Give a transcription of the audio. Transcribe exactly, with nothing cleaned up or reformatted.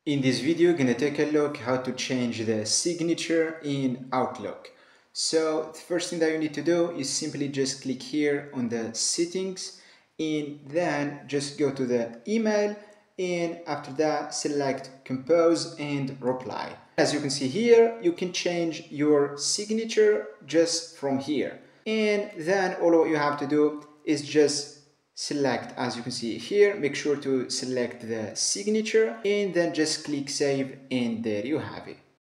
In this video, we're going to take a look how to change the signature in Outlook. So the first thing that you need to do is simply just click here on the settings and then just go to the email, and after that select compose and reply. As you can see here, you can change your signature just from here, and then all you have to do is just select, as you can see here, make sure to select the signature and then just click save, and there you have it.